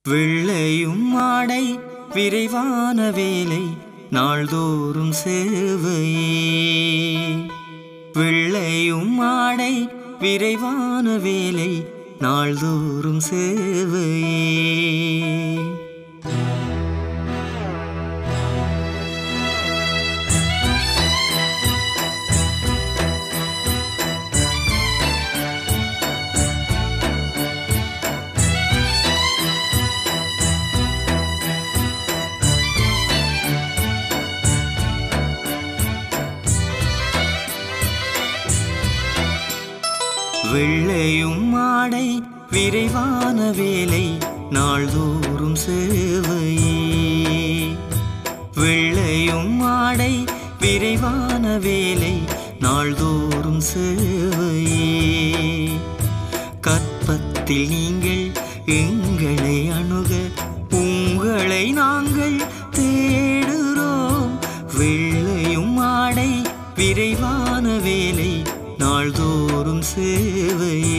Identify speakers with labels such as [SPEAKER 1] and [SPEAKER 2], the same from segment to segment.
[SPEAKER 1] வெள்ளையும் ஆடை விரைவான வேலை நாள்தோறும் சேவையே. வெள்ளையும் ஆடை விரைவான வேலை நாள்தோறும் சேவையே. வெள்ளையும் ஆடை விரைவான வேலை நாள்தோறும் சேவையே. வெள்ளையும் ஆடை விரைவான வேலை நாள்தோறும் சேவையே. கற்பத்தில் நீங்கள் எங்களை அணுக உங்களை நாங்கள் தேடுகிறோம். வெள்ளையும் ஆடை விரைவான வேலை நாள்தோறும் சேவையே.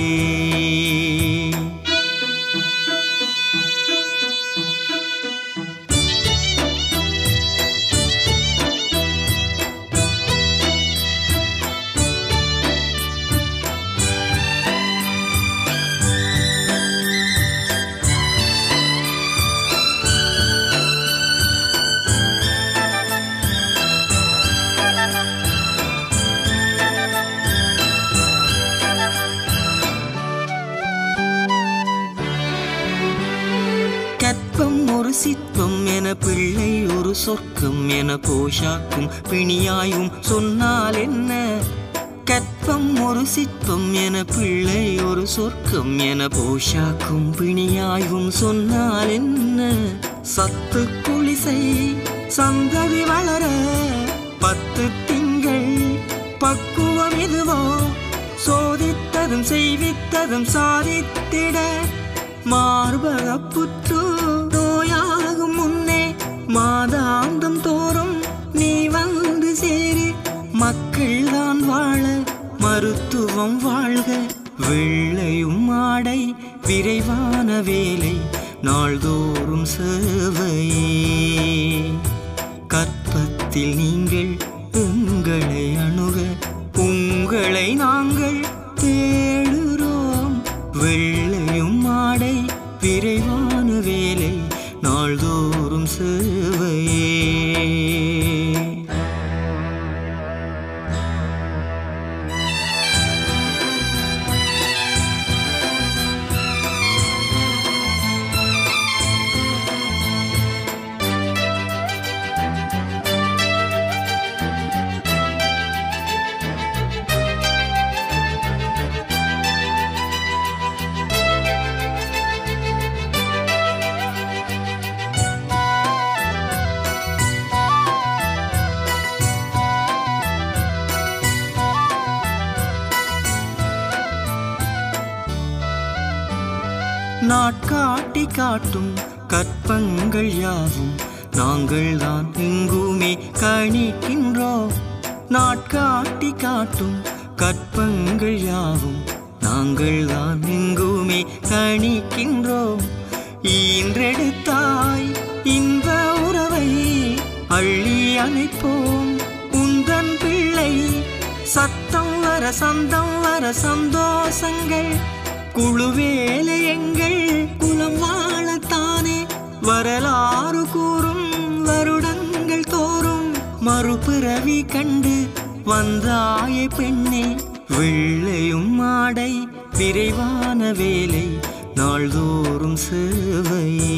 [SPEAKER 1] கற்பம் ஒரு சிற்பம் என பிள்ளை ஒரு சொர்க்கம் என போஷாக்கும் பிணியாயும் சொன்னால் என்ன? கற்பம் ஒரு சிற்பம் என பிள்ளை ஒரு சொர்க்கம் என போஷாக்கும் பிணியாயும் சொன்னால் என்ன? சத்து குளிசை சந்ததி வளர 10 திங்கள் பக்குவம் இதுவோ? சோதித்ததும் செய்வித்ததும் சாதித்திட மார்பக புற்று நோயாகும் முன்னே மாதாந்தம் தோறும் நீ வந்து சேரு. மக்கள் தான் வாழ மருத்துவம் வாழ்க. வெள்ளையும் ஆடை விரைவான வேலை நாள்தோறும் சேவையே. கற்பத்தில் நீங்கள் எங்களை அணுக உங்களை நாங்கள் தேடுகிறோம். வெள்ளையும் ஆடை விரைவான வேலை நாள்தோறும் சேவையே. நாட்காட்டி காட்டும் கற்பங்கள் யாவும் நாங்கள் தான் எங்குமே கணிக்கின்றோம். நாட்காட்டி காட்டும் கற்பங்கள் யாவும் நாங்கள் தான் எங்குமே கணிக்கின்றோம். ஈன்றெடுத்தாய் இன்ப உறவை அள்ளி அணைப்போம் உந்தன் பிள்ளை. சத்தம் வர சந்தம் வர சந்தோஷங்கள் குழுவேலை எங்கள் குலம் வாழத்தானே. வரலாறு கூறும் வருடங்கள் தோறும் மறுபிறவி கண்டு வந்தாயே பெண்ணே. வெள்ளையும் ஆடை விரைவான வேலை நாள்தோறும் சேவையே.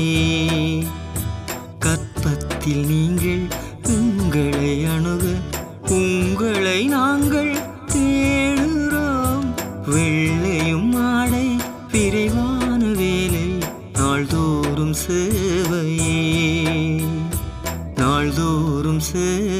[SPEAKER 1] கற்பத்தில் நீங்கள் உங்களை அணுக உங்களை நாங்கள் தேடுகிறோம். வெள்ளையும் ஆடை விரைவான வேலை நாள்தோறும் சேவையே. நாள்தோறும் சேவையே.